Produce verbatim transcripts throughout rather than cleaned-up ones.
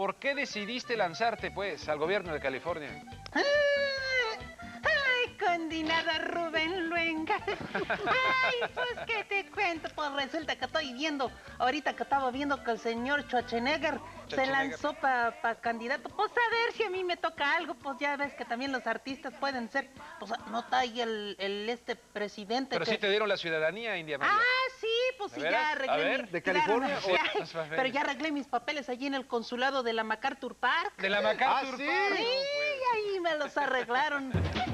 ¿por qué decidiste lanzarte, pues, al gobierno de California? Ah, ay, condenado Rubén Luenga. Ay, pues, ¿qué te cuento? Pues resulta que estoy viendo, ahorita que estaba viendo que el señor Schwarzenegger se lanzó para pa candidato. Pues a ver si a mí me toca algo, pues ya ves que también los artistas pueden ser. Pues no está ahí el, el este presidente. Pero que... sí te dieron la ciudadanía, India María. Ah, sí, pues sí, ya arreglé. A ver, mis... ¿de California? Claro, o... ya, pero ya arreglé mis papeles allí en el consulado de la MacArthur Park. ¿De la MacArthur ah, ¿sí? Park? Sí, y ahí me los arreglaron.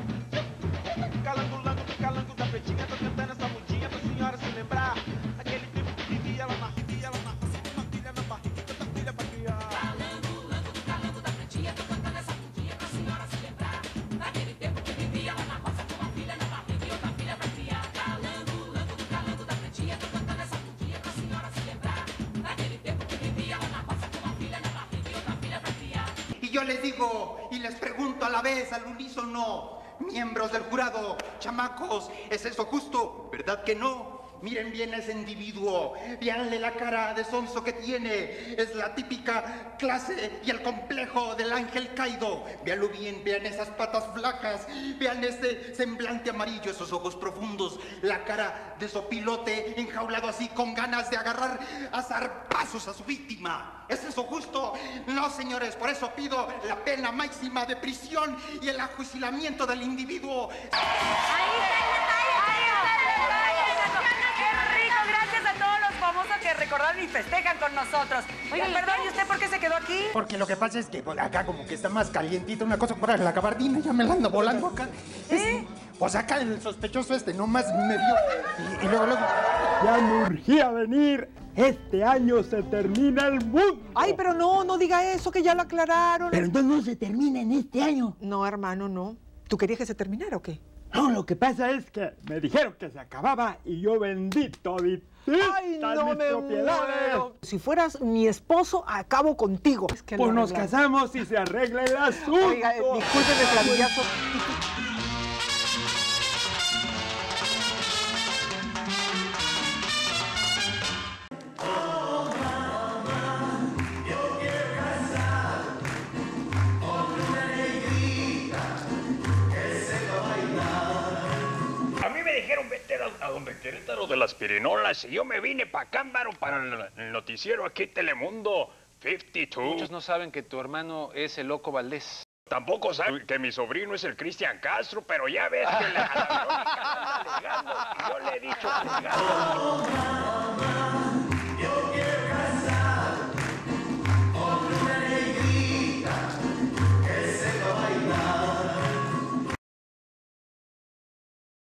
Y yo les digo, y les pregunto a la vez, al unísono, miembros del jurado, chamacos, ¿es eso justo? ¿Verdad que no? Miren bien a ese individuo, véanle la cara de sonso que tiene, es la típica clase y el complejo del ángel caído. Véanlo bien, vean esas patas flacas, vean ese semblante amarillo, esos ojos profundos, la cara de sopilote enjaulado así con ganas de agarrar a zarpazos a su víctima. ¿Es eso justo? No, señores, por eso pido la pena máxima de prisión y el ajuizamiento del individuo. Ahí está el detalle, ahí está el detalle. Qué rico, gracias a todos los famosos que recordaron y festejan con nosotros. Oiga, perdón, ¿y usted por qué se quedó aquí? Porque lo que pasa es que pues, acá como que está más calientita una cosa por la gabardina, ya me la ando volando acá. ¿Eh? Es, pues acá el sospechoso este nomás me vio y, y luego luego... Ya me urgía venir. Este año se termina el mundo. Ay, pero no, no diga eso, que ya lo aclararon. Pero entonces no se termina en este año. No, hermano, no. ¿Tú querías que se terminara o qué? No, lo que pasa es que me dijeron que se acababa y yo vendí todititas Ay, no mis me propiedades. muero. Si fueras mi esposo, acabo contigo. Es que pues no nos arreglamos. casamos y se arregla el asunto. Oiga, eh, discúlpeme, clavillazo. A mí me dijeron vete a, a donde Querétaro de las pirinolas y yo me vine para Cámbaro para el, el noticiero aquí Telemundo cincuenta y dos. Muchos no saben que tu hermano es el Loco Valdés. Tampoco saben que mi sobrino es el Cristian Castro, pero ya ves que la, a la Verónica anda alegando y yo le he dicho alegando.